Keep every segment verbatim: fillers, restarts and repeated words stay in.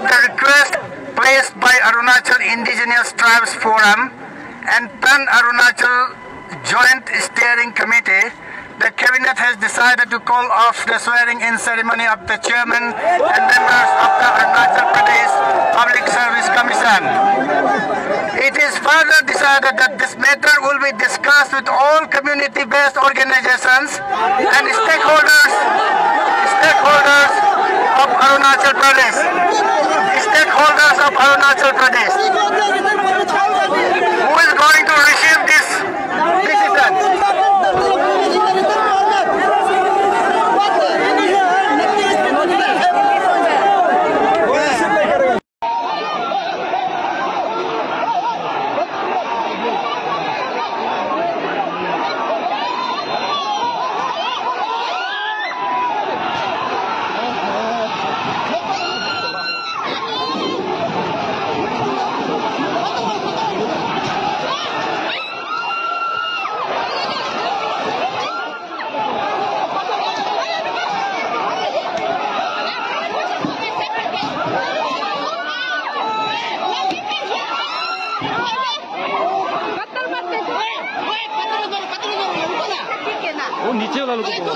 the request placed by Arunachal Indigenous Tribes Forum and Pan Arunachal Joint Steering Committee, the Cabinet has decided to call off the swearing-in ceremony of the Chairman and members of the Arunachal Pradesh Public Service Commission. It is further decided that this matter will be discussed with all community-based organizations and stakeholders, stakeholders of Arunachal Pradesh, stakeholders of Arunachal Pradesh, who is going to receive this decision. वो नीचे वाला लोग को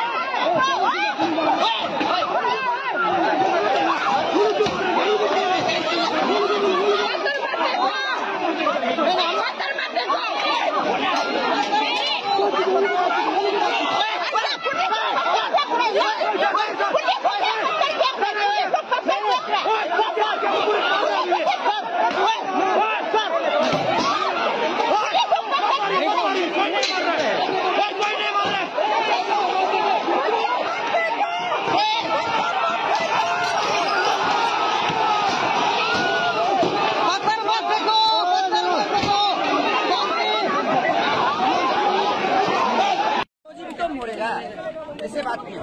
ऐसे बात नहीं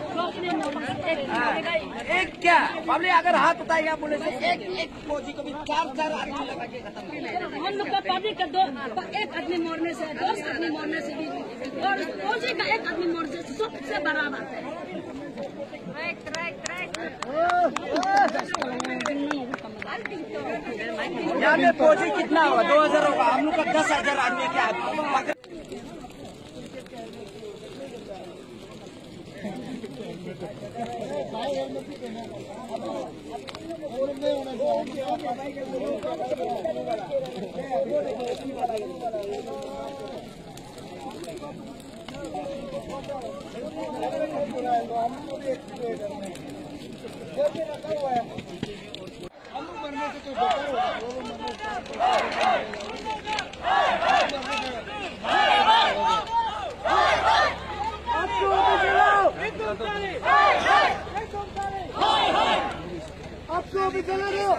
एक क्या पब्लिक अगर हाथ उठाएगा बोले से एक एक फौजी को भी चार चार आदमी लगा के खत्म कर हम लोग का पब्लिक का दो एक आदमी मरने से दस आदमी मरने से भी और फौजी का एक आदमी मरने से सबसे बड़ा बात है। यहाँ पे फौजी कितना होगा? दो हजार होगा, हम लोग का दस हजार आदमी क्या आपको भी चला दो।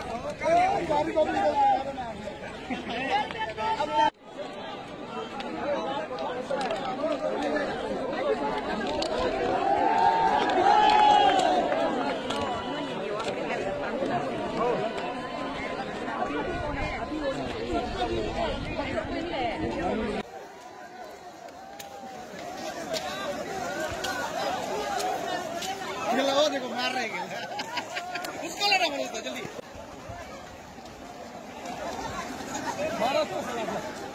देखो मार रहे हैं उसको लेना पड़ेगा जल्दी मारो उसको।